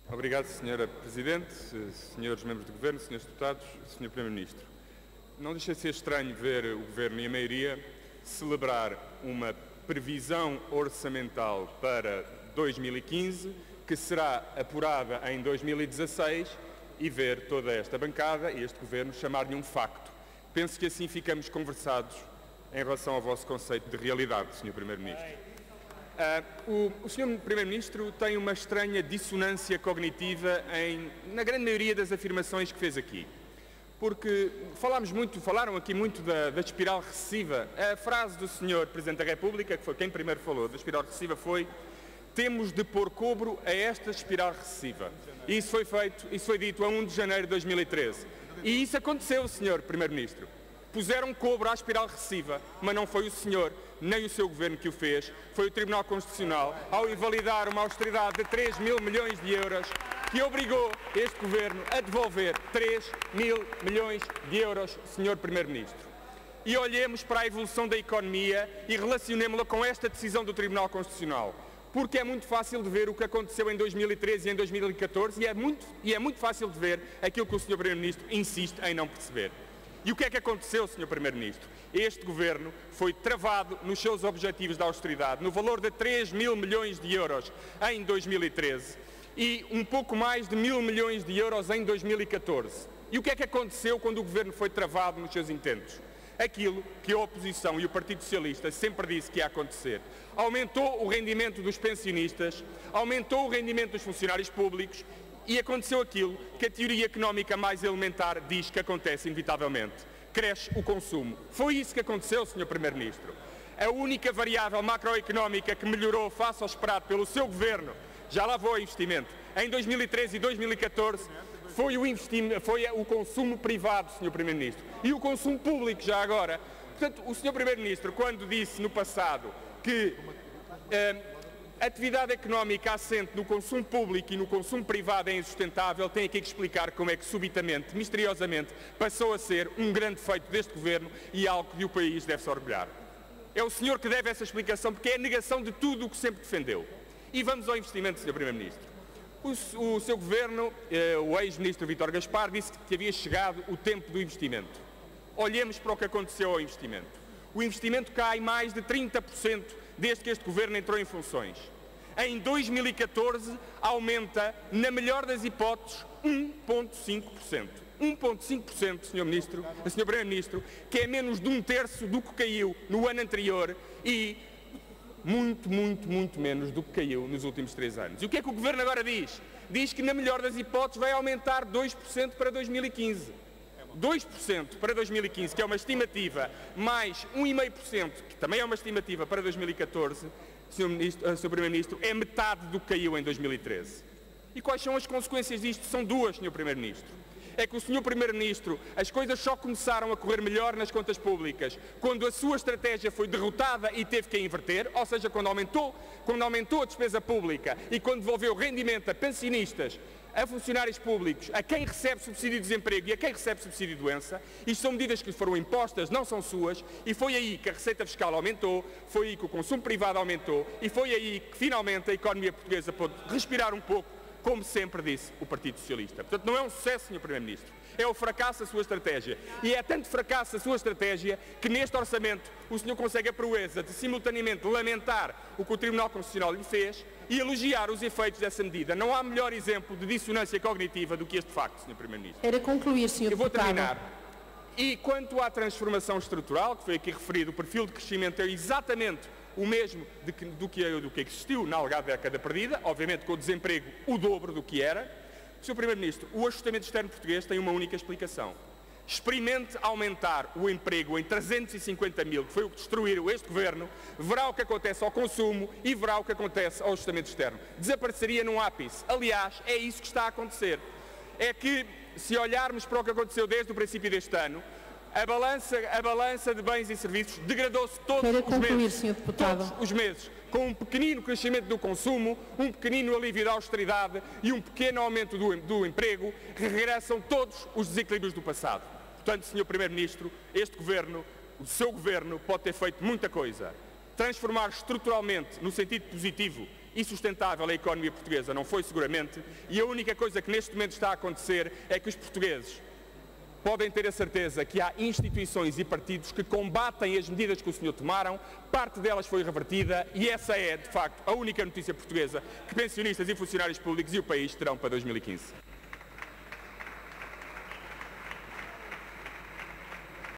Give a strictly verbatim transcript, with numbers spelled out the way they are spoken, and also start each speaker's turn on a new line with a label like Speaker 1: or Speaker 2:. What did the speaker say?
Speaker 1: Obrigado, senhora Presidente, senhores membros do Governo, senhores deputados, senhor Primeiro-Ministro. Não deixa de ser estranho ver o Governo e a maioria celebrar uma previsão orçamental para dois mil e quinze, que será apurada em dois mil e dezasseis, e ver toda esta bancada e este Governo chamar-lhe um facto. Penso que assim ficamos conversados em relação ao vosso conceito de realidade, senhor Primeiro-Ministro. Uh, o, o senhor Primeiro-Ministro tem uma estranha dissonância cognitiva em, na grande maioria das afirmações que fez aqui. Porque falámos muito, falaram aqui muito da, da espiral recessiva. A frase do senhor Presidente da República, que foi quem primeiro falou da espiral recessiva, foi: temos de pôr cobro a esta espiral recessiva. E isso foi feito, isso foi dito a primeiro de janeiro de dois mil e treze. E isso aconteceu, senhor Primeiro-Ministro. Puseram cobro à espiral recessiva, mas não foi o senhor, nem o seu governo que o fez, foi o Tribunal Constitucional, ao invalidar uma austeridade de três mil milhões de euros, que obrigou este governo a devolver três mil milhões de euros, senhor Primeiro-Ministro. E olhemos para a evolução da economia e relacionemos-la com esta decisão do Tribunal Constitucional, porque é muito fácil de ver o que aconteceu em dois mil e treze e em dois mil e catorze, e é muito, e é muito fácil de ver aquilo que o senhor Primeiro-Ministro insiste em não perceber. E o que é que aconteceu, senhor Primeiro-Ministro? Este Governo foi travado nos seus objetivos de austeridade, no valor de três mil milhões de euros em dois mil e treze e um pouco mais de mil milhões de euros em dois mil e catorze. E o que é que aconteceu quando o Governo foi travado nos seus intentos? Aquilo que a oposição e o Partido Socialista sempre disse que ia acontecer. Aumentou o rendimento dos pensionistas, aumentou o rendimento dos funcionários públicos, e aconteceu aquilo que a teoria económica mais elementar diz que acontece inevitavelmente. Cresce o consumo. Foi isso que aconteceu, senhor Primeiro-Ministro. A única variável macroeconómica que melhorou face ao esperado pelo seu governo, já lá foi o investimento, em dois mil e treze e dois mil e catorze, foi o, investimento, foi o consumo privado, senhor Primeiro-Ministro. E o consumo público, já agora. Portanto, o senhor Primeiro-Ministro, quando disse no passado que Uh, a atividade económica assente no consumo público e no consumo privado é insustentável, tem aqui que explicar como é que subitamente, misteriosamente, passou a ser um grande feito deste Governo e algo que o país deve se orgulhar. É o senhor que deve essa explicação, porque é a negação de tudo o que sempre defendeu. E vamos ao investimento, senhor Primeiro-Ministro. O, o seu Governo, eh, o ex-ministro Vítor Gaspar, disse que havia chegado o tempo do investimento. Olhemos para o que aconteceu ao investimento. O investimento cai mais de trinta por cento desde que este Governo entrou em funções. Em dois mil e catorze aumenta, na melhor das hipóteses, um vírgula cinco por cento. um vírgula cinco por cento, senhor Ministro, senhor Primeiro-Ministro, que é menos de um terço do que caiu no ano anterior e muito, muito, muito menos do que caiu nos últimos três anos. E o que é que o Governo agora diz? Diz que, na melhor das hipóteses, vai aumentar dois por cento para dois mil e quinze. dois por cento para dois mil e quinze, que é uma estimativa, mais um vírgula cinco por cento, que também é uma estimativa para dois mil e catorze, senhor Primeiro-Ministro, é metade do que caiu em dois mil e treze. E quais são as consequências disto? São duas, senhor Primeiro-Ministro. É que o senhor Primeiro-Ministro, as coisas só começaram a correr melhor nas contas públicas quando a sua estratégia foi derrotada e teve que a inverter, ou seja, quando aumentou, quando aumentou a despesa pública e quando devolveu rendimento a pensionistas, a funcionários públicos, a quem recebe subsídio de desemprego e a quem recebe subsídio de doença. Isto são medidas que lhe foram impostas, não são suas, e foi aí que a receita fiscal aumentou, foi aí que o consumo privado aumentou, e foi aí que finalmente a economia portuguesa pôde respirar um pouco, como sempre disse o Partido Socialista. Portanto, não é um sucesso, senhor Primeiro-Ministro, é o fracasso da sua estratégia. E é tanto fracasso da sua estratégia que neste orçamento o senhor consegue a proeza de simultaneamente lamentar o que o Tribunal Constitucional lhe fez e elogiar os efeitos dessa medida. Não há melhor exemplo de dissonância cognitiva do que este facto, senhor Primeiro-Ministro.
Speaker 2: Era concluir, senhor
Speaker 1: Eu vou
Speaker 2: deputado.
Speaker 1: terminar. E quanto à transformação estrutural, que foi aqui referido, o perfil de crescimento é exatamente o mesmo de que, do, que, do que existiu na alegada década perdida, obviamente com o desemprego o dobro do que era. senhor Primeiro-Ministro, o ajustamento externo português tem uma única explicação. Experimente aumentar o emprego em trezentos e cinquenta mil, que foi o que destruiu este Governo, verá o que acontece ao consumo e verá o que acontece ao ajustamento externo. Desapareceria num ápice. Aliás, é isso que está a acontecer. É que, se olharmos para o que aconteceu desde o princípio deste ano, a balança, a balança de bens e serviços degradou-se todos
Speaker 2: Quero
Speaker 1: os
Speaker 2: concluir,
Speaker 1: meses.
Speaker 2: senhor deputado.
Speaker 1: Todos os meses, com um pequenino crescimento do consumo, um pequenino alívio da austeridade e um pequeno aumento do, do emprego, regressam todos os desequilíbrios do passado. Portanto, senhor Primeiro-Ministro, este Governo, o seu Governo, pode ter feito muita coisa. Transformar estruturalmente, no sentido positivo, e sustentável a economia portuguesa não foi seguramente, e a única coisa que neste momento está a acontecer é que os portugueses podem ter a certeza que há instituições e partidos que combatem as medidas que o senhor tomaram, parte delas foi revertida e essa é, de facto, a única notícia portuguesa que pensionistas e funcionários públicos e o país terão para dois mil e quinze.